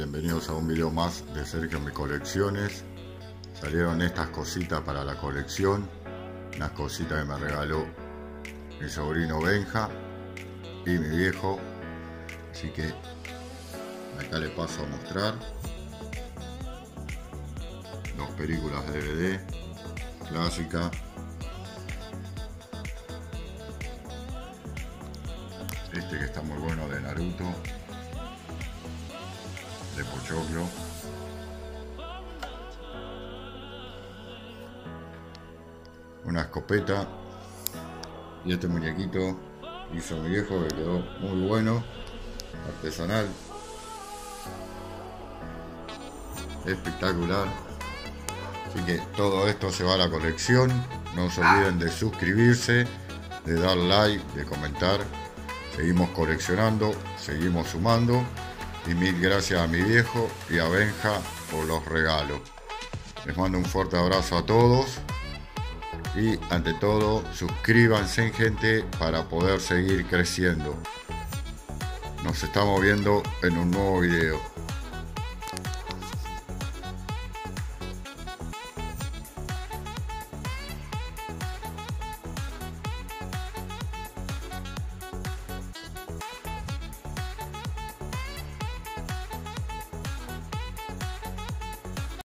bienvenidos a un video más de Sergio Mi Colecciones. Salieron estas cositas para la colección, unas cositas que me regaló mi sobrino Benja y mi viejo, así que acá le paso a mostrar dos películas DVD clásicas. Este que está muy bueno, de Naruto, de Pochoclo. Una escopeta. Y este muñequito hizo mi viejo, que quedó muy bueno, artesanal, espectacular. Así que todo esto se va a la colección. No se olviden de suscribirse, de dar like, de comentar. Seguimos coleccionando, seguimos sumando. Y mil gracias a mi viejo y a Benja por los regalos. Les mando un fuerte abrazo a todos. Y ante todo, suscríbanse, gente, para poder seguir creciendo. Nos estamos viendo en un nuevo video.